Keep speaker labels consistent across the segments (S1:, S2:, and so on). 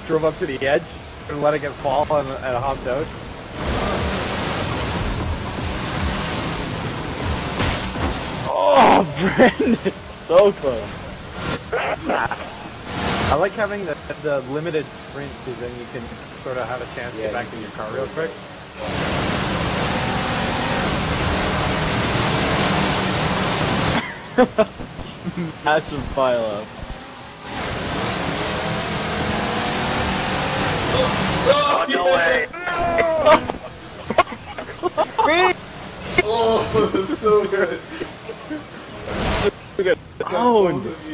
S1: drove up to the edge and let it get fall and hopped out. Oh, Brendan! So close. I like having the limited sprint because then you can sort of have a chance to get back in your car real quick. Massive pile up.
S2: Oh, no way! Oh, that's so good.
S1: Good. Oh,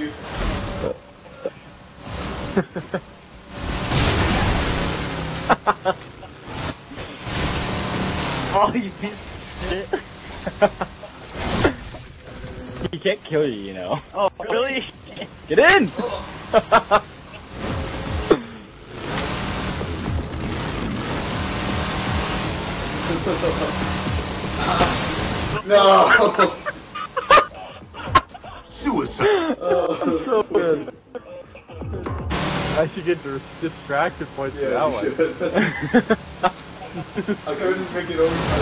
S1: oh, you piece of shit. He can't kill you, you know. Oh, really? Get in!
S2: No!
S3: Suicide!
S2: Oh,
S1: so good. I should get the distracted points for that one.
S2: I could just make it over my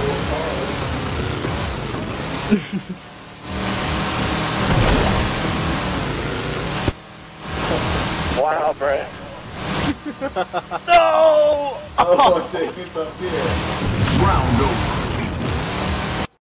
S2: whole car.
S1: Wow, Brett.
S2: No! Oh, take it up here.
S3: Round over.